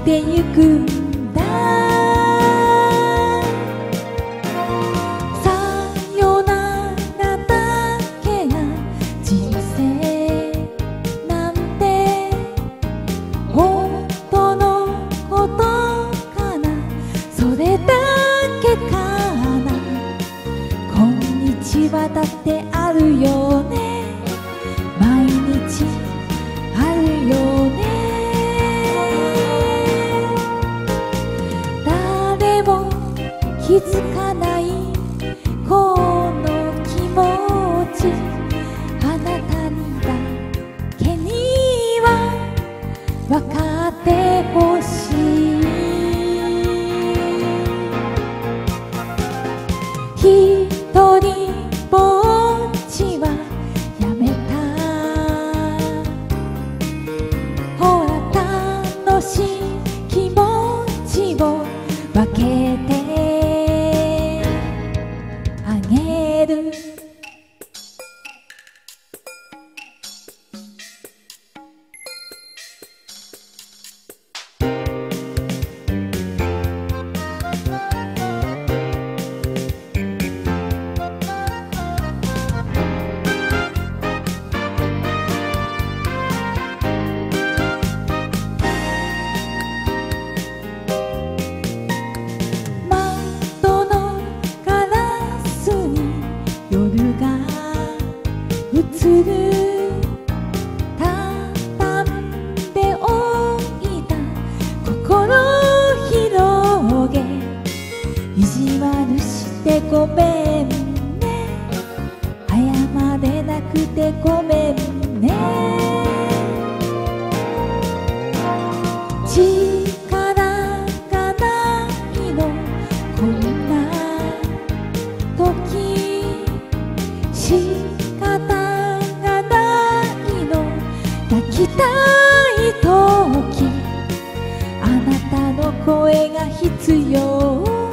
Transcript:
てゆくんだ。さよならだけが人生なんて本当のことかな、それだけかな。こんにちはだってあるよね、毎日あるよね。誰も気づかないこの気持ち、あなたにだけには分かってほしい。一人ぼっちはやめた。ほら楽しい気持ちを分けてあげる。窓のガラスに夜が映る。畳んでおいた心広げ、意地悪してごめんね、謝れなくてごめんね。力がないのこんな時、仕方がないの抱きたい時、あなたの声が必要。